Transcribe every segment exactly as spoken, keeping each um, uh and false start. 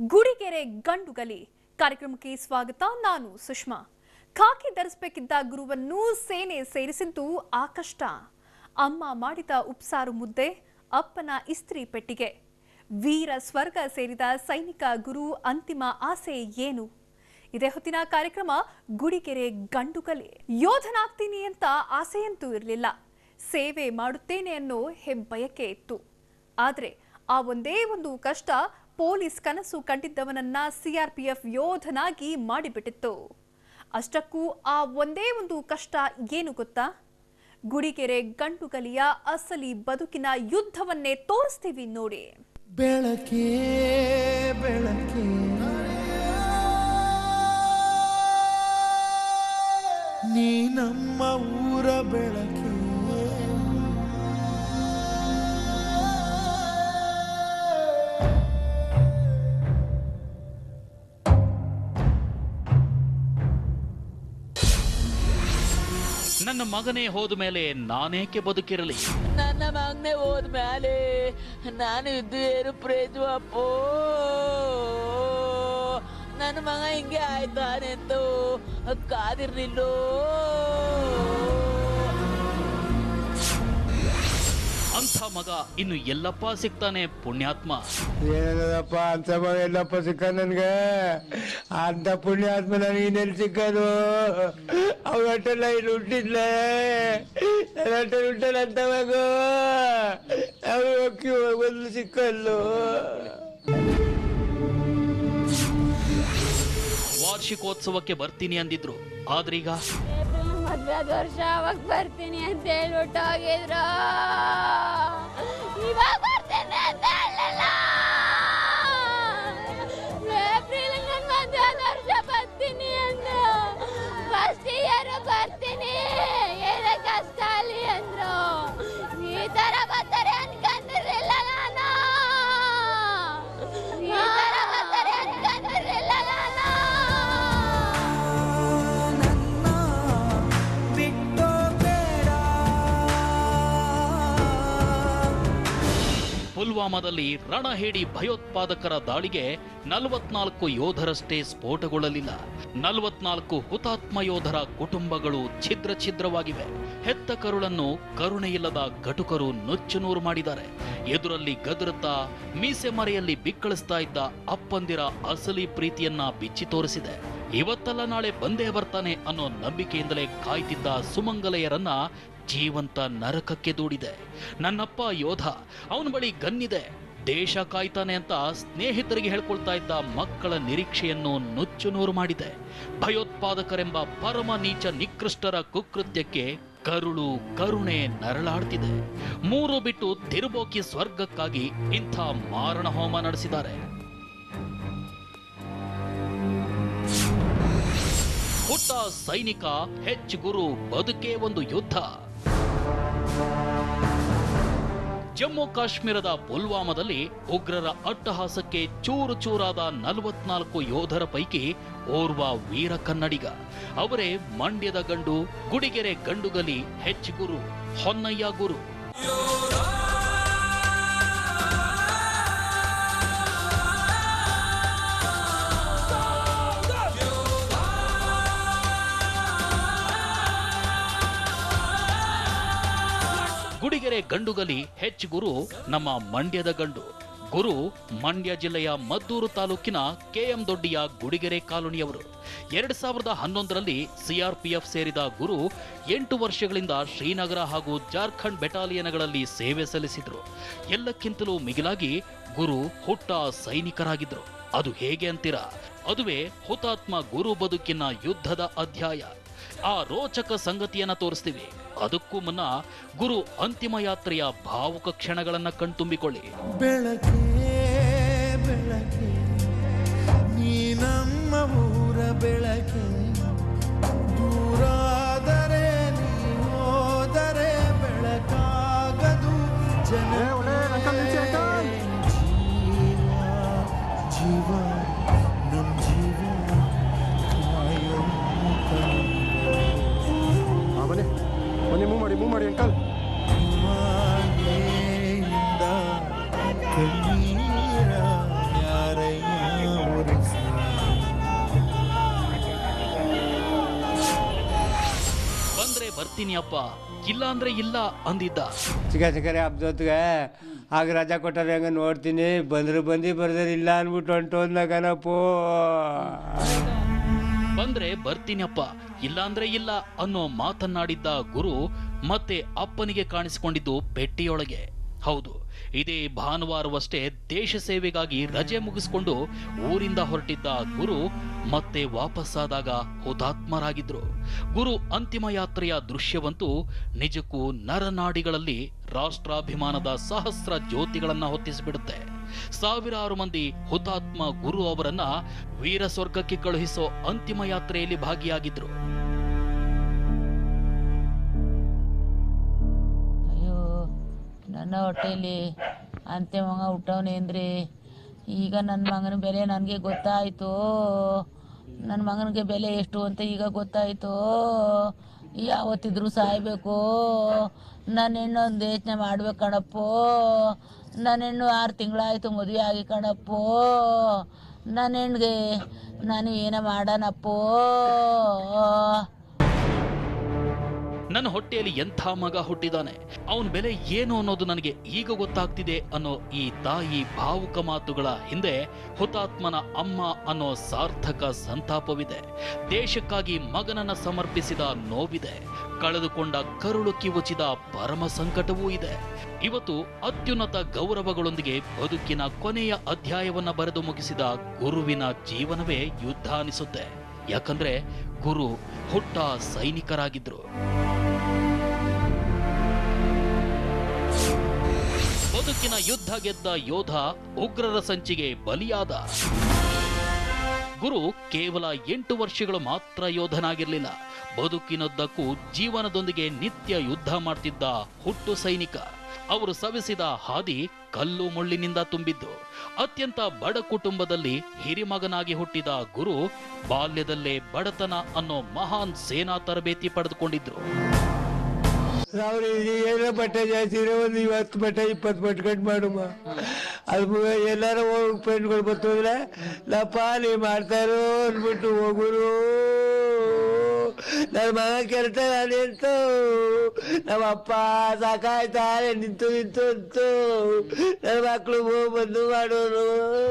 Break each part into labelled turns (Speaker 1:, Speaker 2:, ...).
Speaker 1: ಗುಡಿಗೆರೆ ಗಂಡುಗಲಿ ಕಾರ್ಯಕ್ರಮಕ್ಕೆ ಸ್ವಾಗತ. ನಾನು ಸುಷ್ಮಾ. ಖಾಕಿ ಧರಿಸಬೇಕಿದ್ದ ಗುರುವನ್ನು ಸೇನೆ ಸೇರಿಸಿದ್ದು ಆ ಕಷ್ಟ. ಅಮ್ಮ ಮಾಡಿದ ಉಪ್ಸಾರು ಮುದ್ದೆ, ಅಪ್ಪನ ಇಸ್ತ್ರಿ ಪೆಟ್ಟಿಗೆ. ವೀರ ಸ್ವರ್ಗ ಸೇರಿದ ಸೈನಿಕ ಗುರು ಅಂತಿಮ ಆಸೆ ಏನು? ಇದೇ ಹೊತ್ತಿನ ಕಾರ್ಯಕ್ರಮ ಗುಡಿಗೆರೆ ಗಂಡುಗಲಿ. ಯೋಧನಾಗ್ತೀನಿ ಅಂತ ಆಸೆಯಂತೂ ಇರಲಿಲ್ಲ, ಸೇವೆ ಮಾಡುತ್ತೇನೆ ಅನ್ನೋ ಹೆಬ್ಬಯಕೆ ಇತ್ತು. ಆದರೆ ಆ ಒಂದೇ ಒಂದು ಕಷ್ಟ ಪೊಲೀಸ್ ಕನಸು ಕಂಡಿದ್ದವನನ್ನ ಸಿಆರ್ಪಿಎಫ್ ಯೋಧನಾಗಿ ಮಾಡಿಬಿಟ್ಟಿತ್ತು. ಅಷ್ಟಕ್ಕೂ ಆ ಒಂದೇ ಒಂದು ಕಷ್ಟ ಏನು ಗೊತ್ತಾ? ಗುಡಿಗೆರೆ ಗಂಡುಗಲಿಯ ಅಸಲಿ ಬದುಕಿನ ಯುದ್ಧವನ್ನೇ ತೋರಿಸ್ತೀವಿ ನೋಡಿ.
Speaker 2: ಬೆಳಕೆ ಬೆಳಕೆ ನೀ ನಮ್ಮ ಊರ ಬೆಳಕೆ.
Speaker 3: ನನ್ನ ಮಗನೇ ಹೋದ ಮೇಲೆ ನಾನೇಕೆ ಬದುಕಿರಲಿ?
Speaker 4: ನನ್ನ ಮಗನೇ ಹೋದ ಮೇಲೆ ನಾನು ಇದ್ದು ಏನು ಪ್ರೇಜು ಅಪ್ಪೋ. ನನ್ನ ಮಗ ಹಿಂಗೆ ಆಯ್ತಾನೆಂದು ಕಾದಿರ್ಲಿಲ್ಲೋ.
Speaker 3: ಅಂಥ ಮಗ ಇನ್ನು ಎಲ್ಲಪ್ಪ ಸಿಗ್ತಾನೆ ಪುಣ್ಯಾತ್ಮ?
Speaker 5: ಏನಪ್ಪ ಅಂತ ಮಗ ಎಲ್ಲಪ್ಪ ಸಿಕ್ಕ ನನ್ಗೆ? ಅಂತ ಪುಣ್ಯಾತ್ಮ ನನಗೆ ಇನ್ನೆಲ್ಲಿ ಸಿಕ್ಕದು? ಅವಟ್ಟೆಲ್ಲ ಇಲ್ಲಿ ಹುಟ್ಟಿದ್ಲೆ, ನನ್ನಟ್ಟಲ್ಲಿ ಹುಟ್ಟಲ್ಲ ಅಂತ ಮಗ. ಅವ್ರು ಹೋಗಿ ಒಂದು ಸಿಕ್ಕಲ್ಲು.
Speaker 3: ವಾರ್ಷಿಕೋತ್ಸವಕ್ಕೆ ಬರ್ತೀನಿ ಅಂದಿದ್ರು, ಆದ್ರೀಗ
Speaker 6: ಮದ್ವೆ ವರ್ಷ ಅವಾಗ ಬರ್ತೀನಿ ಅಂತ ಹೇಳ್ಬಿಟ್ಟು ಹೋಗಿದ್ರು. ಇವಾಗ ಬರ್ತೀನಿ ಅಂತ ಹೇಳಲ್ಲ. ಏಪ್ರಿಲ್ ನನ್ನ ಮದ್ವೆ ವರ್ಷ ಬರ್ತೀನಿ ಅಂದ್ರು. ಫಸ್ಟ್ ಇಯರ್ ಬರ್ತೀನಿ, ಏನೇ ಕಷ್ಟ ಅಲ್ಲಿ ಅಂದ್ರು. ಈ ತರ ಬರ್ತಾರೆ ಅನ್ಕೊಂಡಿರ್ಲಿಲ್ಲ ನಾನು. ಈ ತರ ಬರ್ತಾರೆ ಅನ್ಕೊಂಡಿರ್ಲಿಲ್ಲ ನಾನು.
Speaker 3: ಪುಲ್ವಾಮಾದಲ್ಲಿ ರಣಹೇಡಿ ಭಯೋತ್ಪಾದಕರ ದಾಳಿಗೆ ನಲವತ್ನಾಲ್ಕು ಯೋಧರಷ್ಟೇ ಸ್ಫೋಟಗೊಳ್ಳಲಿಲ್ಲ. ನಲವತ್ನಾಲ್ಕು ಹುತಾತ್ಮ ಯೋಧರ ಕುಟುಂಬಗಳು ಛಿದ್ರ ಛಿದ್ರವಾಗಿವೆ. ಹೆತ್ತ ಕರುಳನ್ನು ಕರುಣೆಯಿಲ್ಲದ ಘಟುಕರು ನುಚ್ಚುನೂರು ಮಾಡಿದ್ದಾರೆ. ಎದುರಲ್ಲಿ ಗದರುತ್ತಾ ಮೀಸೆ ಮರೆಯಲ್ಲಿ ಬಿಕ್ಕಳಿಸ್ತಾ ಇದ್ದ ಅಪ್ಪಂದಿರ ಅಸಲಿ ಪ್ರೀತಿಯನ್ನ ಬಿಚ್ಚಿ ತೋರಿಸಿದೆ. ಇವತ್ತಲ್ಲ ನಾಳೆ ಬಂದೇ ಬರ್ತಾನೆ ಅನ್ನೋ ನಂಬಿಕೆಯಿಂದಲೇ ಕಾಯ್ತಿದ್ದ ಸುಮಂಗಲೆಯರನ್ನ ಜೀವಂತ ನರಕಕ್ಕೆ ದೂಡಿದೆ. ನನ್ನಪ್ಪ ಯೋಧ, ಅವನ ಬಳಿ ಗನ್ನಿದೆ, ದೇಶ ಕಾಯ್ತಾನೆ ಅಂತ ಸ್ನೇಹಿತರಿಗೆ ಹೇಳ್ಕೊಳ್ತಾ ಇದ್ದ ಮಕ್ಕಳ ನಿರೀಕ್ಷೆಯನ್ನು ನುಚ್ಚುನೂರು ಮಾಡಿದೆ. ಭಯೋತ್ಪಾದಕರೆಂಬ ಪರಮ ನೀಚ ನಿಕೃಷ್ಟರ ಕುಕೃತ್ಯಕ್ಕೆ ಕರುಳು ಕರುಣೆ ನರಳಾಡ್ತಿದೆ. ಮೂರು ಬಿಟ್ಟು ತಿರುಬೋಕಿ ಸ್ವರ್ಗಕ್ಕಾಗಿ ಇಂಥ ಮಾರಣ ಹೋಮ ನಡೆಸಿದ್ದಾರೆ. ಹುಟ್ಟ ಸೈನಿಕ ಹೆಚ್ ಗುರು ಬದುಕೇ ಒಂದು ಯುದ್ಧ. ಜಮ್ಮು ಕಾಶ್ಮೀರದ ಪುಲ್ವಾಮಾದಲ್ಲಿ ಉಗ್ರರ ಅಟ್ಟಹಾಸಕ್ಕೆ ಚೂರು ಚೂರಾದ ನಲವತ್ನಾಲ್ಕು ಯೋಧರ ಪೈಕಿ ಓರ್ವ ವೀರ ಕನ್ನಡಿಗ. ಅವರೇ ಮಂಡ್ಯದ ಗಂಡು ಗುಡಿಗೆರೆ ಗಂಡುಗಲಿ ಹೆಚ್ ಗುರು ಹೊನ್ನಯ್ಯ ಗುರು. ಗುಡಿಗೆರೆ ಗಂಡುಗಲಿ ಹೆಚ್ ಗುರು ನಮ್ಮ ಮಂಡ್ಯದ ಗಂಡು. ಗುರು ಮಂಡ್ಯ ಜಿಲ್ಲೆಯ ಮದ್ದೂರು ತಾಲೂಕಿನ ಕೆಎಂ ದೊಡ್ಡಿಯ ಗುಡಿಗೆರೆ ಕಾಲೋನಿಯವರು. ಎರಡ್ ಸಾವಿರದ ಹನ್ನೊಂದರಲ್ಲಿ ಸಿಆರ್ಪಿಎಫ್ ಸೇರಿದ ಗುರು ಎಂಟು ವರ್ಷಗಳಿಂದ ಶ್ರೀನಗರ ಹಾಗೂ ಜಾರ್ಖಂಡ್ ಬೆಟಾಲಿಯನ್ಗಳಲ್ಲಿ ಸೇವೆ ಸಲ್ಲಿಸಿದ್ರು. ಎಲ್ಲಕ್ಕಿಂತಲೂ ಮಿಗಿಲಾಗಿ ಗುರು ಹುಟ್ಟ ಸೈನಿಕರಾಗಿದ್ರು. ಅದು ಹೇಗೆ ಅಂತೀರಾ? ಅದುವೇ ಹುತಾತ್ಮ ಗುರು ಬದುಕಿನ ಯುದ್ಧದ ಅಧ್ಯಾಯ. ಆ ರೋಚಕ ಸಂಗತಿಯನ್ನ ತೋರಿಸ್ತೀವಿ. ಅದಕ್ಕೂ ಮುನ್ನ ಗುರು ಅಂತಿಮ ಯಾತ್ರೆಯ ಭಾವುಕ ಕ್ಷಣಗಳನ್ನ ಕಣ್ತುಂಬಿಕೊಳ್ಳಿ.
Speaker 2: ಬೆಳಕೆ ಬೆಳಕೆ ನೀ ನಮ್ಮ ಊರ ಬೆಳಕೆ. ದೂರಾದರೆ ನೀ ಹೋದರೆ ಬೆಳಕಾಗದು ಜನ. ಜೀವ ನಮ್ಮ ಜೀವ ಕಾಯೋ
Speaker 5: ಮೊನ್ನೆ ಮೂವ್ ಮಾಡಿ ಮೂವ್ ಮಾಡಿ ಅಂಕಲ್.
Speaker 2: ಕಣ್ಣೀರ ಯಾರಯ್ಯ
Speaker 3: ಬರ್ತೀನಿ ಅಪ್ಪ, ಇಲ್ಲ ಅಂದ್ರೆ ಇಲ್ಲ ಅಂದಿದ್ದ.
Speaker 5: ಚಿಕ್ಕ ಚಿಕ್ಕರೆ ಹಬ್ಬದೊತ್ತಿಗೆ ಆಗ ರಜಾ ಕೊಟ್ಟಾರೆ ಹಂಗ ನೋಡ್ತೀನಿ, ಬಂದ್ರು ಬಂದು ಬರ್ದ್ರೆ ಇಲ್ಲ ಅನ್ಬಿಟ್ಟು ಹೊಂಟೋದ್ನ ಕಣಪ್ಪೋ.
Speaker 3: ಬಂದ್ರೆ ಬರ್ತೀನಪ್ಪ, ಇಲ್ಲ ಅಂದ್ರೆ ಇಲ್ಲ ಅನ್ನೋ ಮಾತನ್ನಾಡಿದ್ದ ಗುರು ಮತ್ತೆ ಅಪ್ಪನಿಗೆ ಕಾಣಿಸಿಕೊಂಡಿದ್ದು ಪೆಟ್ಟಿಯೊಳಗೆ. ಹೌದು, ಇದೇ ಭಾನುವಾರವಷ್ಟೇ ದೇಶ ಸೇವೆಗಾಗಿ ರಜೆ ಮುಗಿಸಿಕೊಂಡು ಊರಿಂದ ಹೊರಟಿದ್ದ ಗುರು ಮತ್ತೆ ವಾಪಸ್ಸಾದಾಗ ಹುತಾತ್ಮರಾಗಿದ್ರು. ಗುರು ಅಂತಿಮ ಯಾತ್ರೆಯ ದೃಶ್ಯವಂತೂ ನಿಜಕ್ಕೂ ನರನಾಡಿಗಳಲ್ಲಿ ರಾಷ್ಟ್ರಾಭಿಮಾನದ ಸಹಸ್ರ ಜ್ಯೋತಿಗಳನ್ನ ಹೊತ್ತಿಸಿಬಿಡುತ್ತೆ. ಸಾವಿರಾರು ಮಂದಿ ಹುತಾತ್ಮ ಗುರು ಅವರನ್ನ ವೀರ ಸ್ವರ್ಗಕ್ಕೆ ಕಳುಹಿಸೋ ಅಂತಿಮ ಯಾತ್ರೆಯಲ್ಲಿ ಭಾಗಿಯಾಗಿದ್ರು.
Speaker 4: ಅಯ್ಯೋ, ನನ್ನ ಹೊಟ್ಟೆಯಲ್ಲಿ ಅಂತ್ಯ ಮಗ ಹುಟ್ಟವನೇನ್ರಿ. ಈಗ ನನ್ನ ಮಗನ ಬೆಲೆ ನನಗೆ ಗೊತ್ತಾಯ್ತು. ನನ್ನ ಮಗನಿಗೆ ಬೆಲೆ ಎಷ್ಟು ಅಂತ ಈಗ ಗೊತ್ತಾಯ್ತು. ಯಾವತ್ತಿದ್ರು ಸಾಯ್ಬೇಕು. ನನ್ನ ಹೆಣ್ಣು ಒಂದು ಯೋಚನೆ ಮಾಡ್ಬೇಕು ಕಣಪ್ಪೋ. ನನ್ನ ಹೆಣ್ಣು ಆರು ತಿಂಗಳಾಯ್ತು ಮದುವೆ ಆಗಿ ಕಣಪ್ಪೋ. ನನ್ನ ಹೆಣ್ಣಿಗೆ ನಾನು ಏನ ಮಾಡೋಣಪ್ಪೋ.
Speaker 3: ನನ್ನ ಹೊಟ್ಟೆಯಲ್ಲಿ ಎಂಥ ಮಗ ಹುಟ್ಟಿದಾನೆ, ಅವನ ಬೆಲೆ ಏನು ಅನ್ನೋದು ನನಗೆ ಈಗ ಗೊತ್ತಾಗ್ತಿದೆ ಅನ್ನೋ ಈ ತಾಯಿ ಭಾವುಕ ಮಾತುಗಳ ಹಿಂದೆ ಹುತಾತ್ಮನ ಅಮ್ಮ ಅನ್ನೋ ಸಾರ್ಥಕ ಸಂತಾಪವಿದೆ. ದೇಶಕ್ಕಾಗಿ ಮಗನನ್ನ ಸಮರ್ಪಿಸಿದ ನೋವಿದೆ. ಕಳೆದುಕೊಂಡ ಕರುಳು ಕಿವುಚಿದ ಪರಮ ಸಂಕಟವೂ ಇದೆ. ಇವತ್ತು ಅತ್ಯುನ್ನತ ಗೌರವಗಳೊಂದಿಗೆ ಬದುಕಿನ ಕೊನೆಯ ಅಧ್ಯಾಯವನ್ನ ಬರೆದು ಮುಗಿಸಿದ ಗುರುವಿನ ಜೀವನವೇ ಯುದ್ಧ ಅನಿಸುತ್ತೆ. ಯಾಕಂದ್ರೆ ಗುರು ಹುಟ್ಟ ಸೈನಿಕರಾಗಿದ್ರು. ಬದುಕಿನ ಯುದ್ಧ ಗೆದ್ದ ಯೋಧ ಉಗ್ರರ ಸಂಚಿಗೆ ಬಲಿಯಾದ. ಗುರು ಕೇವಲ ಎಂಟು ವರ್ಷಗಳು ಮಾತ್ರ ಯೋಧನಾಗಿರ್ಲಿಲ್ಲ, ಬದುಕಿನುದ್ದಕ್ಕೂ ಜೀವನದೊಂದಿಗೆ ನಿತ್ಯ ಯುದ್ಧ ಮಾಡ್ತಿದ್ದ ಹುಟ್ಟು ಸೈನಿಕ. ಅವರು ಸವೆಸಿದ ಹಾದಿ ಕಲ್ಲು ಮುಳ್ಳಿನಿಂದ ತುಂಬಿದ್ದು. ಅತ್ಯಂತ ಬಡ ಕುಟುಂಬದಲ್ಲಿ ಹಿರಿಮಗನಾಗಿ ಹುಟ್ಟಿದ ಗುರು ಬಾಲ್ಯದಲ್ಲೇ ಬಡತನ ಅನ್ನೋ ಮಹಾನ್ ಸೇನಾ ತರಬೇತಿ ಪಡೆದುಕೊಂಡಿದ್ರು.
Speaker 5: ಅವ್ರು ಏನೋ ಬಟ್ಟೆ ಜಾಸ್ತಿ ಇರೋ ಒಂದು ಇವತ್ತು ಬಟ್ಟೆ ಇಪ್ಪತ್ತು ಬಟ್ಟೆ ಕಟ್ ಮಾಡುಮ್ಮ. ಅದು ಎಲ್ಲಾರು ಹೋಗಿ ಫ್ರೆಂಡ್ಗಳು ಬರ್ತೋದ್ರೆ ಲಪ್ಪ ನೀ ಮಾಡ್ತಾರೋ ಅಂದ್ಬಿಟ್ಟು ಹೋಗುರು. ನನ್ನ ಮಗ ಕೆಲಸ ನಾನೆಂತು ನಮ್ಮ ಅಪ್ಪ ಸಾಕಾಯ್ತಾರೆ ನಿಂತು ನಿಂತು ಅಂತು ನನ್ನ ಮಕ್ಕಳು ಹೋಗಿ ಬಂದು ಮಾಡೋರು.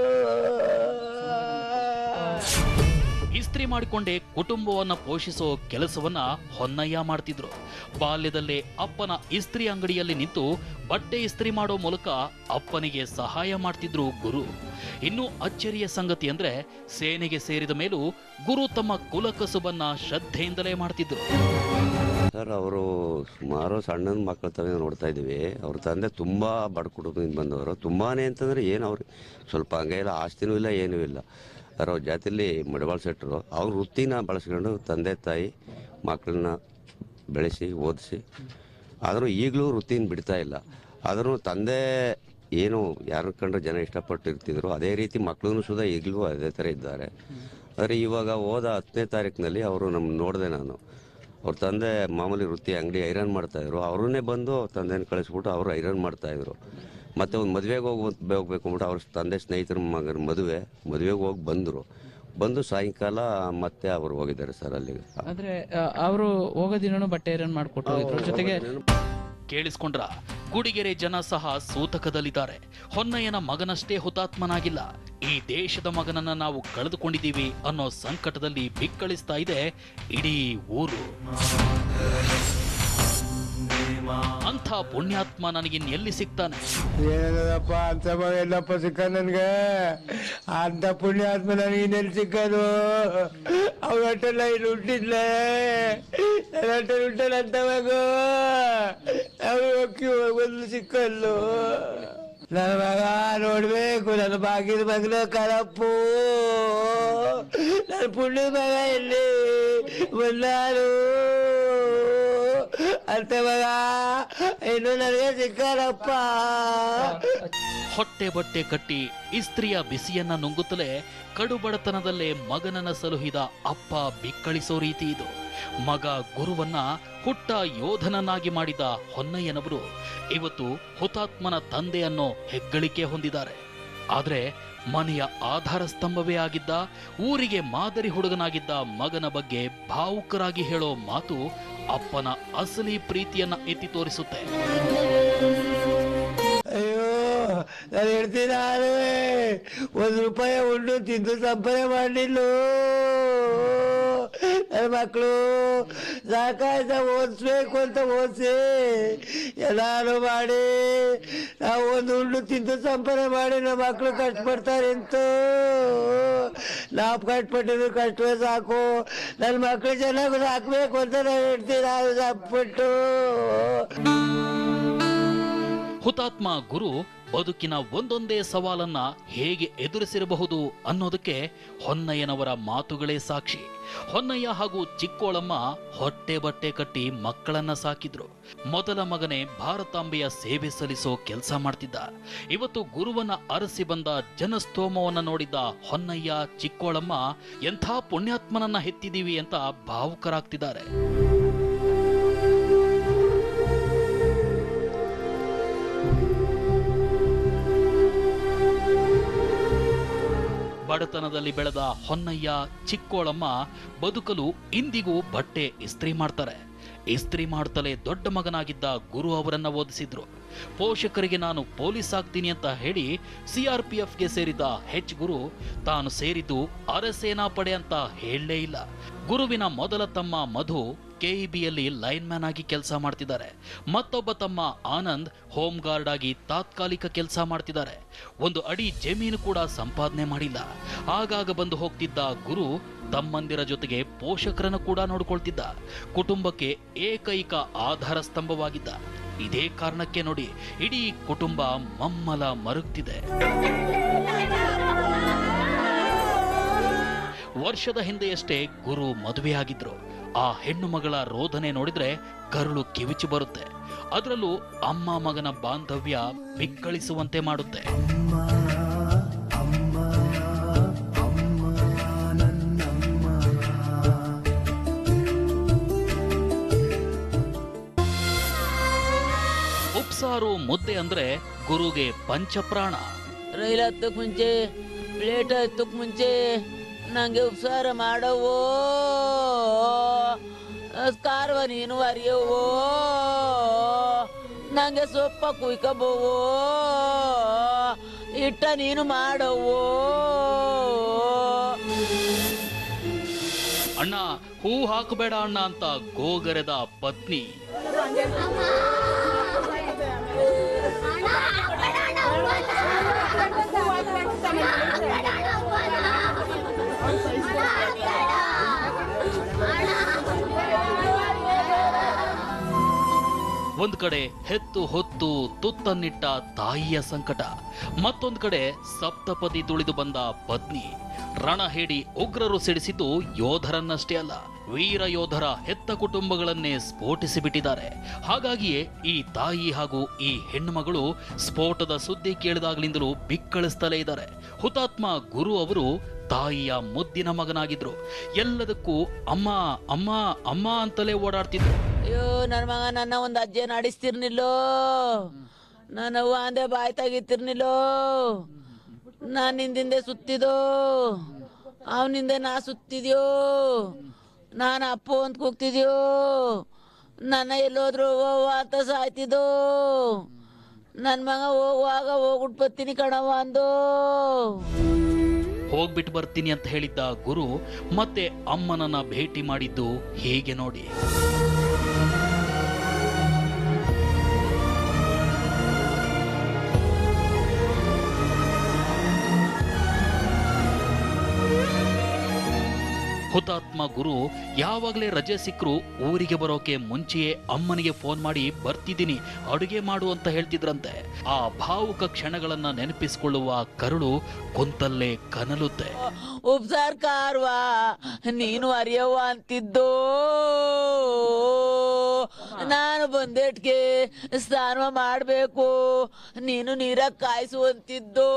Speaker 3: ಇಸ್ತ್ರಿ ಮಾಡಿಕೊಂಡೇ ಕುಟುಂಬವನ್ನ ಪೋಷಿಸೋ ಕೆಲಸವನ್ನ ಹೊನ್ನಯ್ಯ ಮಾಡ್ತಿದ್ರು. ಬಾಲ್ಯದಲ್ಲೇ ಅಪ್ಪನ ಇಸ್ತ್ರಿ ಅಂಗಡಿಯಲ್ಲಿ ನಿಂತು ಬಟ್ಟೆ ಇಸ್ತ್ರಿ ಮಾಡೋ ಮೂಲಕ ಅಪ್ಪನಿಗೆ ಸಹಾಯ ಮಾಡ್ತಿದ್ರು ಗುರು. ಇನ್ನು ಅಚ್ಚರಿಯ ಸಂಗತಿ ಅಂದ್ರೆ ಸೇನೆಗೆ ಸೇರಿದ ಮೇಲೂ ಗುರು ತಮ್ಮ ಕುಲಕಸುಬನ್ನ ಶ್ರದ್ಧೆಯಿಂದಲೇ ಮಾಡ್ತಿದ್ರು.
Speaker 7: ಸರ್, ಅವರು ಸುಮಾರು ಸಣ್ಣ ಮಕ್ಕಳ ತರ ನೋಡ್ತಾ ಇದ್ದೀವಿ. ಅವ್ರ ತಂದೆ ತುಂಬಾ ಬಡ ಕುಟುಂಬದಿಂದ ಬಂದವರು. ತುಂಬಾನೇ ಅಂತಂದ್ರೆ ಏನು ಅವ್ರು ಸ್ವಲ್ಪ ಹಂಗೆ ಇಲ್ಲ, ಆಸ್ತಿನೂ ಇಲ್ಲ, ಏನೂ ಇಲ್ಲ. ಅವ್ರ ಜಾತಿಯಲ್ಲಿ ಮಡವಾಳ್ ಸೆಟ್ರು. ಅವ್ರ ವೃತ್ತಿನ ಬಳಸ್ಕೊಂಡು ತಂದೆ ತಾಯಿ ಮಕ್ಕಳನ್ನ ಬೆಳೆಸಿ ಓದಿಸಿ, ಆದರೂ ಈಗಲೂ ವೃತ್ತಿನ ಬಿಡ್ತಾ ಇಲ್ಲ. ಆದರೂ ತಂದೆ ಏನು ಯಾರ ಕಂಡ್ರೆ ಜನ ಇಷ್ಟಪಟ್ಟು ಇರ್ತಿದ್ರು, ಅದೇ ರೀತಿ ಮಕ್ಕಳು ಸುಧಾ ಈಗಲೂ ಅದೇ ಥರ ಇದ್ದಾರೆ. ಆದರೆ ಇವಾಗ ಹೋದ ಹತ್ತನೇ ತಾರೀಕಿನಲ್ಲಿ ಅವರು ನಮ್ಮ ನೋಡಿದೆ ನಾನು. ಅವ್ರ ತಂದೆ ಮಾಮೂಲಿ ವೃತ್ತಿ ಅಂಗಡಿ ಐರನ್ ಮಾಡ್ತಾಯಿದ್ರು. ಅವ್ರನ್ನೇ ಬಂದು ತಂದೆನ ಕಳಿಸ್ಬಿಟ್ಟು ಅವರು ಐರನ್ ಮಾಡ್ತಾಯಿದ್ರು. ಮತ್ತು ಒಂದು ಮದುವೆಗೆ ಹೋಗಿ ಹೋಗ್ಬೇಕು ಅಂದ್ಬಿಟ್ಟು ಅವ್ರ ತಂದೆ ಸ್ನೇಹಿತರ ಮಗನ ಮದುವೆ ಮದುವೆಗೆ ಹೋಗಿ ಬಂದರು. ಬಂದು ಸಾಯಂಕಾಲ ಮತ್ತೆ ಅವರು ಹೋಗಿದ್ದಾರೆ ಸರ್ ಅಲ್ಲಿಗೆ.
Speaker 8: ಆದರೆ ಅವರು ಹೋಗೋ ದಿನನೂ ಬಟ್ಟೆ ಐರನ್ ಮಾಡಿಕೊಟ್ಟು ಹೋಗಿದ್ರು. ಜೊತೆಗೆ
Speaker 3: ಕೇಳಿಸ್ಕೊಂಡ್ರ, ಗುಡಿಗೆರೆ ಜನ ಸಹ ಸೂತಕದಲ್ಲಿದ್ದಾರೆ. ಹೊನ್ನಯ್ಯನ ಮಗನಷ್ಟೇ ಹುತಾತ್ಮನಾಗಿಲ್ಲ, ಈ ದೇಶದ ಮಗನನ್ನ ನಾವು ಕಳೆದುಕೊಂಡಿದ್ದೀವಿ ಅನ್ನೋ ಸಂಕಟದಲ್ಲಿ ಬಿಕ್ಕಳಿಸ್ತಾ ಇದೆ ಇಡೀ ಊರು. ಅಂಥ ಪುಣ್ಯಾತ್ಮ ನನಗಿನ್ ಎಲ್ಲಿ ಸಿಗ್ತಾನೆ?
Speaker 5: ಏನಪ್ಪ ಅಂತ ಎಲ್ಲಪ್ಪ ಸಿಕ್ಕ ನನ್ಗೆ. ಅಂತ ಪುಣ್ಯಾತ್ಮ ನನಗಿನ್ನೆಲ್ಲಿ ಸಿಕ್ಕದು? ಅವ್ರ ಹೊಟ್ಟೆಲ್ಲ ಇಲ್ಲಿ ಹುಟ್ಟಿದ್ಲೆ, ನನ್ನ ಹೊಟ್ಟೆ ಹುಟ್ಟಲ್ಲ ಅಂತ ಮಗ. ಅವ್ರು ಹೋಗಿ ಒಂದು ಸಿಕ್ಕಲ್ಲು. ನನ್ನ ಮಗ ನೋಡ್ಬೇಕು, ನನ್ನ ಬಾಗಿದ ಮಗನ ಕಳಪ್ಪು. ನನ್ನ ಪುಣ್ಯದ ಮಗ ಎಲ್ಲಿ ಬಂದಾರು ಅಂತ ಮಗ ಇನ್ನು ನನಗೆ ಸಿಕ್ಕಾರಪ್ಪ.
Speaker 3: ಹೊಟ್ಟೆ ಬಟ್ಟೆ ಕಟ್ಟಿ ಇಸ್ತ್ರಿಯ ಬಿಸಿಯನ್ನ ನುಂಗುತ್ತಲೇ ಕಡುಬಡತನದಲ್ಲೇ ಮಗನನ್ನ ಸಲುಹಿದ ಅಪ್ಪ ಬಿಕ್ಕಳಿಸೋ ರೀತಿ ಇದು. ಮಗ ಗುರುವನ್ನ ಹುಟ್ಟ ಯೋಧನನ್ನಾಗಿ ಮಾಡಿದ ಹೊನ್ನಯ್ಯನವರು ಇವತ್ತು ಹುತಾತ್ಮನ ತಂದೆ ಅನ್ನೋ ಹೆಗ್ಗಳಿಕೆ ಹೊಂದಿದ್ದಾರೆ. ಆದ್ರೆ ಮನೆಯ ಆಧಾರ ಸ್ತಂಭವೇ ಆಗಿದ್ದ, ಊರಿಗೆ ಮಾದರಿ ಹುಡುಗನಾಗಿದ್ದ ಮಗನ ಬಗ್ಗೆ ಭಾವುಕರಾಗಿ ಹೇಳೋ ಮಾತು ಅಪ್ಪನ ಅಸಲಿ ಪ್ರೀತಿಯನ್ನ ಎತ್ತಿ ತೋರಿಸುತ್ತೆ.
Speaker 5: ಅಯ್ಯೋ ನಾನು ಹೇಳ್ತೀನಿ, ಒಂದು ರೂಪಾಯಿ ಉಂಡು ತಿಂದು ಸಂಪಾದನೆ ಮಾಡಲಿಲ್ಲ. ನನ್ನ ಮಕ್ಕಳು ಸಾಕಾಯ್ತ ಓದಿಸ್ಬೇಕು ಅಂತ ಓದಿಸಿ ಎಲ್ಲಾರು ಮಾಡಿ ನಾವು ಒಂದು ಉಂಡು ತಿಂದು ಸಂಪಾದನೆ ಮಾಡಿ ನಮ್ಮ ಮಕ್ಕಳು ಕಷ್ಟಪಡ್ತಾರೆ ಅಂತ. ನಾವು ಕಷ್ಟಪಟ್ಟಿದ್ರು ಕಷ್ಟವೇ ಸಾಕು, ನನ್ನ ಮಕ್ಕಳು ಚೆನ್ನಾಗಿ ಸಾಕಬೇಕು ಅಂತ ನಾವು ಹೇಳ್ತೀವಿ. ನಾವು ಸಾಕ್ಬಿಟ್ಟು
Speaker 3: ಹುತಾತ್ಮ ಗುರು ಬದುಕಿನ ಒಂದೊಂದೇ ಸವಾಲನ್ನ ಹೇಗೆ ಎದುರಿಸಿರಬಹುದು ಅನ್ನೋದಕ್ಕೆ ಹೊನ್ನಯ್ಯನವರ ಮಾತುಗಳೇ ಸಾಕ್ಷಿ. ಹೊನ್ನಯ್ಯ ಹಾಗೂ ಚಿಕ್ಕೋಳಮ್ಮ ಹೊಟ್ಟೆ ಬಟ್ಟೆ ಕಟ್ಟಿ ಮಕ್ಕಳನ್ನ ಸಾಕಿದ್ರು. ಮೊದಲ ಮಗನೇ ಭಾರತಾಂಬೆಯ ಸೇವೆ ಸಲ್ಲಿಸೋ ಕೆಲಸ ಮಾಡ್ತಿದ್ದ. ಇವತ್ತು ಗುರುವನ್ನ ಅರಸಿ ಬಂದ ಜನಸ್ತೋಮವನ್ನ ನೋಡಿದ್ದ ಹೊನ್ನಯ್ಯ ಚಿಕ್ಕೋಳಮ್ಮ ಎಂಥ ಪುಣ್ಯಾತ್ಮನನ್ನ ಹೆತ್ತಿದೀವಿ ಅಂತ ಭಾವುಕರಾಗ್ತಿದ್ದಾರೆ. ಬಡತನದಲ್ಲಿ ಬೆಳೆದ ಹೊನ್ನಯ್ಯ ಚಿಕ್ಕೋಳಮ್ಮ ಬದುಕಲು ಇಂದಿಗೂ ಬಟ್ಟೆ ಇಸ್ತ್ರಿ ಮಾಡ್ತಾರೆ. ಇಸ್ತ್ರಿ ಮಾಡುತ್ತಲೇ ದೊಡ್ಡ ಮಗನಾಗಿದ್ದ ಗುರು ಅವರನ್ನ ಓದಿಸಿದ್ರು. ಪೋಷಕರಿಗೆ ನಾನು ಪೊಲೀಸ್ ಆಗ್ತೀನಿ ಅಂತ ಹೇಳಿ ಸಿಆರ್ಪಿಎಫ್ಗೆ ಸೇರಿದ ಹೆಚ್ ಗುರು ತಾನು ಸೇರಿದ್ದು ಅರೆಸೇನಾ ಪಡೆ ಅಂತ ಹೇಳಲೇ ಇಲ್ಲ. ಗುರುವಿನ ಮೊದಲ ತಮ್ಮ ಮಧು ಕೆಇಬಿಯಲ್ಲಿ ಲೈನ್ ಮ್ಯಾನ್ ಆಗಿ ಕೆಲಸ ಮಾಡ್ತಿದ್ದಾರೆ. ಮತ್ತೊಬ್ಬ ತಮ್ಮ ಆನಂದ್ ಹೋಮ್ ಗಾರ್ಡ್ ಆಗಿ ತಾತ್ಕಾಲಿಕ ಕೆಲಸ ಮಾಡ್ತಿದ್ದಾರೆ. ಒಂದು ಅಡಿ ಜಮೀನು ಕೂಡ ಸಂಪಾದನೆ ಮಾಡಿಲ್ಲ. ಆಗಾಗ ಬಂದು ಹೋಗ್ತಿದ್ದ ಗುರು ತಮ್ಮಂದಿರ ಜೊತೆಗೆ ಪೋಷಕರನ್ನು ಕೂಡ ನೋಡ್ಕೊಳ್ತಿದ್ದ. ಕುಟುಂಬಕ್ಕೆ ಏಕೈಕ ಆಧಾರ ಸ್ತಂಭವಾಗಿದ್ದ. ಇದೇ ಕಾರಣಕ್ಕೆ ನೋಡಿ ಇಡೀ ಕುಟುಂಬ ಮಮ್ಮಲ ಮರುಗ್ತಿದೆ. ವರ್ಷದ ಹಿಂದೆಯಷ್ಟೇ ಗುರು ಮದುವೆಯಾಗಿದ್ರು. ಆ ಹೆಣ್ಣು ಮಗಳ ರೋದನೆ ನೋಡಿದ್ರೆ ಕರುಳು ಕಿವಿಚಿ ಬರುತ್ತೆ. ಅದರಲ್ಲೂ ಅಮ್ಮ ಮಗನ ಬಾಂಧವ್ಯ ಬಿಕ್ಕಳಿಸುವಂತೆ ಮಾಡುತ್ತೆ. ಉಪ್ಸಾರು ಮುದ್ದೆ ಅಂದ್ರೆ ಗುರುಗೆ ಪಂಚಪ್ರಾಣ.
Speaker 4: ರೈಲ್ ಹತ್ತಕ್ ಮುಂಚೆ, ಪ್ಲೇಟ್ ಹತ್ತಕ್ ಮುಂಚೆ ನಂಗೆ ಉಪಸಾರ ಮಾಡವೋ, ಕಾರ್ವ ನೀನು ಅರಿಯವೋ, ನಂಗೆ ಸೊಪ್ಪ ಕುಯ್ಕಬೋವೋ, ಇಟ್ಟ ನೀನು ಮಾಡವೋ.
Speaker 3: ಅಣ್ಣ ಹೂ ಹಾಕಬೇಡ ಅಣ್ಣ ಅಂತ ಗೋಗರೆದ ಪತ್ನಿ. ಒಂದ್ ಕಡೆ ಹೆತ್ತು ಹೊತ್ತು ತುತ್ತನ್ನಿಟ್ಟ ತಾಯಿಯ ಸಂಕಟ, ಮತ್ತೊಂದ್ ಕಡೆ ಸಪ್ತಪದಿ ತುಳಿದು ಬಂದ ಪತ್ನಿ. ರಣಹೇಡಿ ಉಗ್ರರು ಸಿಡಿಸಿದ್ದು ಯೋಧರನ್ನಷ್ಟೇ ಅಲ್ಲ, ವೀರ ಯೋಧರ ಹೆತ್ತ ಕುಟುಂಬಗಳನ್ನೇ ಸ್ಫೋಟಿಸಿ ಬಿಟ್ಟಿದ್ದಾರೆ. ಹಾಗಾಗಿಯೇ ಈ ತಾಯಿ ಹಾಗೂ ಈ ಹೆಣ್ಣುಮಗಳು ಸ್ಫೋಟದ ಸುದ್ದಿ ಕೇಳಿದಾಗಲಿಂದಲೂ ಬಿಕ್ಕಳಿಸ್ತಲೇ ಇದ್ದಾರೆ. ಹುತಾತ್ಮ ಗುರು ಅವರು ತಾಯಿಯ ಮುದ್ದಿನ ಮಗನಾಗಿದ್ರು. ಎಲ್ಲದಕ್ಕೂ ಅಮ್ಮ ಅಮ್ಮ ಅಮ್ಮ ಅಂತಲೇ ಓಡಾಡ್ತಿದ್ರು.
Speaker 4: ಅಯ್ಯೋ ನನ್ನ ಮಗ ನನ್ನ ಒಂದು ಅಜ್ಜೆ ನಡೆಸ್ತಿರ್ನಿಲ್ಲೋ, ನನ್ನವ್ವ ಅಂದೆ ಬಾಯಿ ತೆಗಿತಿರ್ನಿಲ್ಲೋ, ನಾನು ನಿಂದಿಂದೆ ಸುತ್ತಿದೋ, ಅವನಿಂದೆ ನಾ ಸುತ್ತಿದ್ಯೋ, ನಾನು ಅಪ್ಪು ಅಂತ ಕೂಗ್ತಿದ್ಯೋ, ನನ್ನ ಎಲ್ಲೋದ್ರು ಅಂತ ಸಾಯ್ತಿದ್ದೋ, ನನ್ನ ಮಗ ಹೋಗುವಾಗ ಹೋಗ್ಬಿಟ್ಟು ಬರ್ತೀನಿ ಕಣವ ಅಂದೋ.
Speaker 3: ಹೋಗ್ಬಿಟ್ಟು ಬರ್ತೀನಿ ಅಂತ ಹೇಳಿದ್ದ ಗುರು ಮತ್ತೆ ಅಮ್ಮನನ್ನ ಭೇಟಿ ಮಾಡಿದ್ದು ಹೀಗೆ ನೋಡಿ. ಹುತಾತ್ಮ ಗುರು ಯಾವಾಗಲೇ ರಜೆ ಸಿಕ್ಕರು ಊರಿಗೆ ಬರೋಕೆ ಮುಂಚೆಯೇ ಅಮ್ಮನಿಗೆ ಫೋನ್ ಮಾಡಿ ಬರ್ತಿದ್ದೀನಿ ಅಡುಗೆ ಮಾಡು ಅಂತ ಹೇಳ್ತಿದ್ರಂತೆ. ಆ ಭಾವುಕ ಕ್ಷಣಗಳನ್ನ ನೆನಪಿಸಿಕೊಳ್ಳುವ ಕರುಳು ಕುಂತಲ್ಲೇ ಕನಲುತ್ತೆ.
Speaker 4: ಉಪ್ಸಾರ್ ಕಾರ್ವಾ ನೀನು ಅರಿಯವ್ವ ಅಂತಿದ್ದೋ, ನಾನು ಬಂದೇಟ್ಗೆ ಸ್ನಾನ ಮಾಡಬೇಕು, ನೀನು ನೀರಾಗ ಕಾಯಿಸುವಂತಿದ್ದೋ.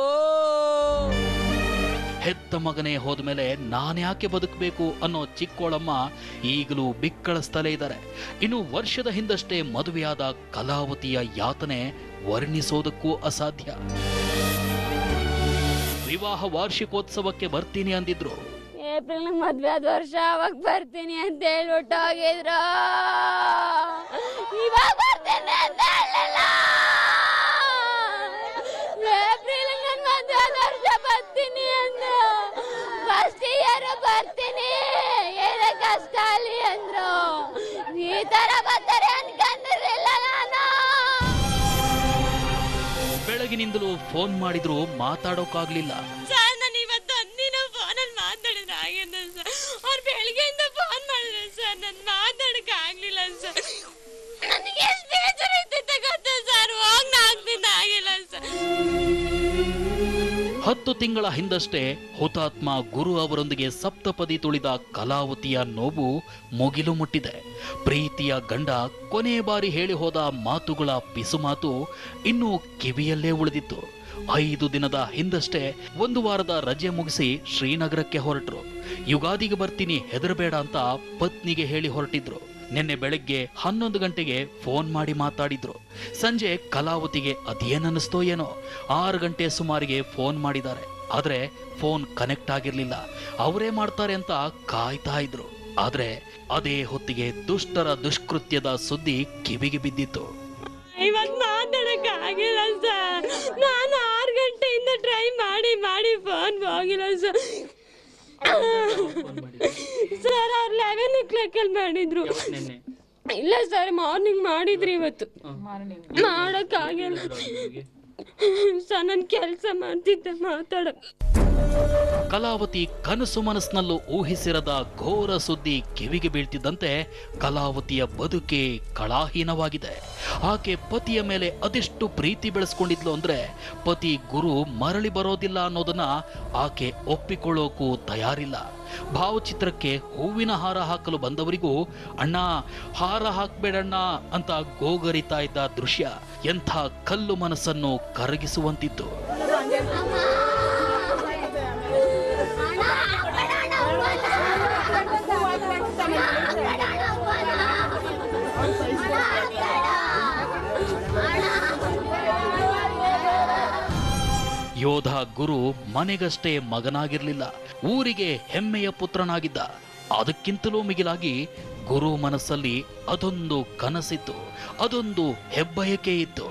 Speaker 3: ಹೆತ್ತ ಮಗನೇ ಹೋದ್ಮೇಲೆ ನಾನ್ಯಾಕೆ ಬದುಕಬೇಕು ಅನ್ನೋ ಚಿಕ್ಕೋಳಮ್ಮ ಈಗಲೂ ಬಿಕ್ಕಳಿಸ್ತಲೇ ಇದ್ದಾರೆ. ಇನ್ನು ವರ್ಷದ ಹಿಂದಷ್ಟೇ ಮದುವೆಯಾದ ಕಲಾವತಿಯ ಯಾತನೆ ವರ್ಣಿಸೋದಕ್ಕೂ ಅಸಾಧ್ಯ. ವಿವಾಹ ವಾರ್ಷಿಕೋತ್ಸವಕ್ಕೆ ಬರ್ತೀನಿ ಅಂದಿದ್ರು.
Speaker 6: ಏಪ್ರಿಲ್ ಮದ್ವೆ ಆದ ವರ್ಷ ಅವಾಗ ಬರ್ತೀನಿ ಅಂತ ಹೇಳ್ಬಿಟ್ಟು ಹೋಗಿದ್ರು. ಇವಾಗ ಬರ್ತೀನಿ ಅಂತ ಹೇಳಲಿಲ್ಲ. ಏಪ್ರಿಲ್ ನನ್ ಮದ್ವೆ ಆದ ವರ್ಷ ಬರ್ತೀನಿ ಅಂತ ಫಸ್ಟ್ ಇಯರ್ ಬರ್ತೀನಿ ಏನೇ ಕಷ್ಟ ಅಲ್ಲಿ ಅಂದ್ರು. ಈ ತರ ಬರ್ತಾರೆ ಅನ್ಕೊಂಡಿರ್ಲಿಲ್ಲ ನಾನು.
Speaker 3: ಬೆಳಗಿನಿಂದಲೂ ಫೋನ್ ಮಾಡಿದ್ರು ಮಾತಾಡೋಕಾಗ್ಲಿಲ್ಲ.
Speaker 6: ಸರ್ ನಾನು ಇವತ್ತು ಒಂದಿನ ಫೋನಲ್ಲಿ ಮಾತಾಡಿದ್ರೆ ಆಗಿಲ್ಲ ಸರ್. ಅವ್ರು ಬೆಳಗ್ಗೆಯಿಂದ ಫೋನ್ ಮಾಡಿದ್ರು ಸರ್, ನಾನು ಮಾತಾಡಕ್ ಆಗ್ಲಿಲ್ಲ ಸರ್. ನನಗೆ ಎಷ್ಟು ಬೇಜಾರು ಇರ್ತೈತೆ ಗೊತ್ತಾ ಸರ್, ಹೋಗ್ ನಾಲ್ಕು ದಿನ ಆಗಿಲ್ಲ ಸರ್.
Speaker 3: ಹತ್ತು ತಿಂಗಳ ಹಿಂದಷ್ಟೇ ಹುತಾತ್ಮ ಗುರು ಅವರೊಂದಿಗೆ ಸಪ್ತಪದಿ ತುಳಿದ ಕಲಾವತಿಯ ನೋವು ಮುಗಿಲು ಮುಟ್ಟಿದೆ. ಪ್ರೀತಿಯ ಗಂಡ ಕೊನೆ ಬಾರಿ ಹೇಳಿ ಹೋದ ಮಾತುಗಳ ಪಿಸುಮಾತು ಇನ್ನೂ ಕಿವಿಯಲ್ಲೇ ಉಳಿದಿತ್ತು. ಐದು ದಿನದ ಹಿಂದಷ್ಟೇ ಒಂದು ವಾರದ ರಜೆ ಮುಗಿಸಿ ಶ್ರೀನಗರಕ್ಕೆ ಹೊರಟರು. ಯುಗಾದಿಗೆ ಬರ್ತೀನಿ ಹೆದರಬೇಡ ಅಂತ ಪತ್ನಿಗೆ ಹೇಳಿ ಹೊರಟಿದ್ರು. ನಿನ್ನೆ ಬೆಳಗ್ಗೆ ಹನ್ನೊಂದು ಗಂಟೆಗೆ ಫೋನ್ ಮಾಡಿ ಮಾತಾಡಿದ್ರು. ಸಂಜೆ ಕಲಾವತಿಗೆ ಅದೇನನ್ನಿಸ್ತೋ ಏನೋ ಆರು ಗಂಟೆ ಸುಮಾರಿಗೆ ಫೋನ್ ಮಾಡಿದ್ದಾರೆ. ಆದ್ರೆ ಫೋನ್ ಕನೆಕ್ಟ್ ಆಗಿರ್ಲಿಲ್ಲ. ಅವರೇ ಮಾಡ್ತಾರೆ ಅಂತ ಕಾಯ್ತಾ ಇದ್ರು. ಆದ್ರೆ ಅದೇ ಹೊತ್ತಿಗೆ ದುಷ್ಟರ ದುಷ್ಕೃತ್ಯದ ಸುದ್ದಿ ಕಿವಿಗೆ ಬಿದ್ದಿತ್ತು.
Speaker 6: ಇವತ್ತು ಮಾತಾಡಕ್ ಆಗಿಲ್ಲ ಸರ್. ನಾನು ಆರು ಗಂಟೆಯಿಂದ ಟ್ರೈ ಮಾಡಿ ಮಾಡಿ ಫೋನ್ ಹೋಗಿಲ್ಲ ಸರ್. ಸರ್ ಅವ್ರು ಲೆವೆನ್ ಓ ಕ್ಲಾಕ್ ಅಲ್ಲಿ ಮಾಡಿದ್ರು. ಇಲ್ಲ ಸರ್ ಮಾರ್ನಿಂಗ್ ಮಾಡಿದ್ರಿ. ಇವತ್ತು ಮಾಡಕ್ ಆಗಿಲ್ಲ ಸರ್, ನನ್ ಕೆಲ್ಸ ಮಾಡ್ತಿದ್ದೆ ಮಾತಾಡಕ್.
Speaker 3: ಕಲಾವತಿ ಕನಸು ಮನಸ್ಸಿನಲ್ಲೂ ಊಹಿಸಿರದ ಘೋರ ಸುದ್ದಿ ಕಿವಿಗೆ ಬೀಳ್ತಿದ್ದಂತೆ ಕಲಾವತಿಯ ಬದುಕೆ ಕಳಾಹೀನವಾಗಿದೆ. ಆಕೆ ಪತಿಯ ಮೇಲೆ ಅದೆಷ್ಟು ಪ್ರೀತಿ ಬೆಳೆಸ್ಕೊಂಡಿದ್ಲು ಅಂದ್ರೆ ಪತಿ ಗುರು ಮರಳಿ ಬರೋದಿಲ್ಲ ಅನ್ನೋದನ್ನ ಆಕೆ ಒಪ್ಪಿಕೊಳ್ಳೋಕು ತಯಾರಿಲ್ಲ. ಭಾವಚಿತ್ರಕ್ಕೆ ಹೂವಿನ ಹಾರ ಹಾಕಲು ಬಂದವರಿಗೂ ಅಣ್ಣ ಹಾರ ಹಾಕ್ಬೇಡಣ್ಣ ಅಂತ ಗೋಗರಿತಾ ಇದ್ದ ದೃಶ್ಯ ಎಂಥ ಕಲ್ಲು ಮನಸ್ಸನ್ನು ಕರಗಿಸುವಂತಿತ್ತು. ಯೋಧ ಗುರು ಮನೆಗಷ್ಟೇ ಮಗನಾಗಿರ್ಲಿಲ್ಲ, ಊರಿಗೆ ಹೆಮ್ಮೆಯ ಪುತ್ರನಾಗಿದ್ದ. ಅದಕ್ಕಿಂತಲೂ ಮಿಗಿಲಾಗಿ ಗುರು ಮನಸ್ಸಲ್ಲಿ ಅದೊಂದು ಕನಸಿತ್ತು, ಅದೊಂದು ಹೆಬ್ಬಯಕೆ ಇತ್ತು.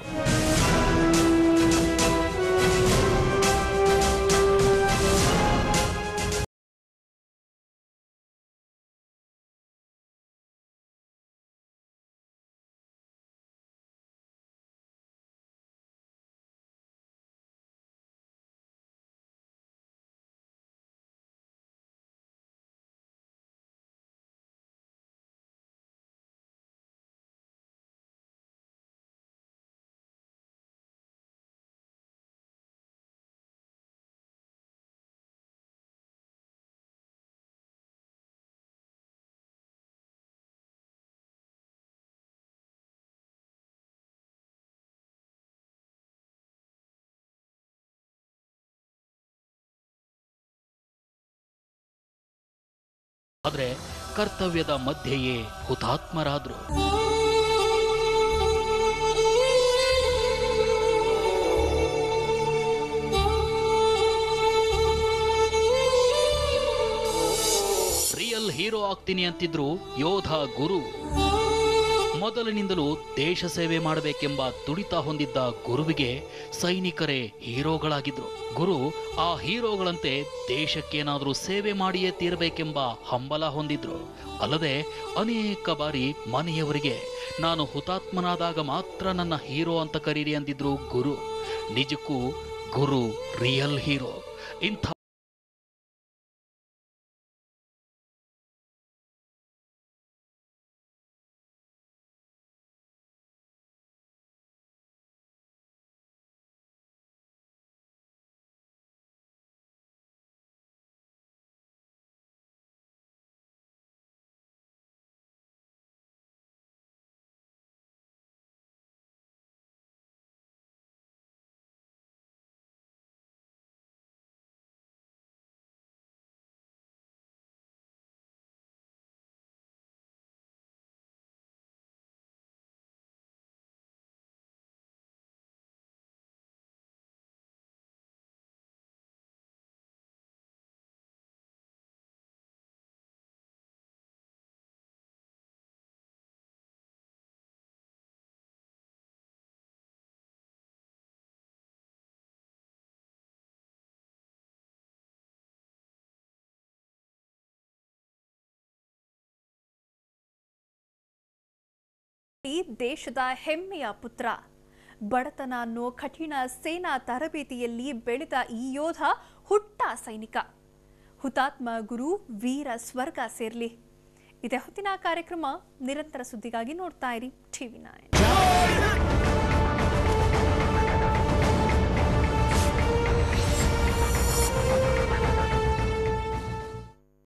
Speaker 3: ಆದ್ರೆ ಕರ್ತವ್ಯದ ಮಧ್ಯೆಯೇ ಹುತಾತ್ಮರಾದ್ರು. ರಿಯಲ್ ಹೀರೋ ಆಗ್ತೀನಿ ಅಂತಿದ್ರು ಯೋಧ ಗುರು. ಮೊದಲಿನಿಂದಲೂ ದೇಶ ಸೇವೆ ಮಾಡಬೇಕೆಂಬ ತುಡಿತ ಹೊಂದಿದ್ದ ಗುರುವಿಗೆ ಸೈನಿಕರೇ ಹೀರೋಗಳಾಗಿದ್ರು. ಗುರು ಆ ಹೀರೋಗಳಂತೆ ದೇಶಕ್ಕೇನಾದ್ರೂ ಸೇವೆ ಮಾಡಿಯೇ ತೀರಬೇಕೆಂಬ ಹಂಬಲ ಹೊಂದಿದ್ರು. ಅಲ್ಲದೆ ಅನೇಕ ಬಾರಿ ಮನೆಯವರಿಗೆ ನಾನು ಹುತಾತ್ಮನಾದಾಗ ಮಾತ್ರ ನನ್ನ ಹೀರೋ ಅಂತ ಕರೀರಿ ಅಂದಿದ್ರು ಗುರು. ನಿಜಕ್ಕೂ ಗುರು ರಿಯಲ್ ಹೀರೋ. ಇಂಥ
Speaker 1: ದೇಶದ ಹೆಮ್ಮೆಯ ಪುತ್ರ. ಬಡತನ ಅನ್ನೋ ಕಠಿಣ ಸೇನಾ ತರಬೇತಿಯಲ್ಲಿ ಬೆಳೆದ ಈ ಯೋಧ ಹುಟ್ಟ ಸೈನಿಕ. ಹುತಾತ್ಮ ಗುರು ವೀರ ಸ್ವರ್ಗ ಸೇರ್ಲಿ. ಇದೇ ಹೊತ್ತಿನ ಕಾರ್ಯಕ್ರಮ. ನಿರಂತರ ಸುದ್ದಿಗಾಗಿ ನೋಡ್ತಾ ಇರಿ ಟಿವಿ ನೈನ್.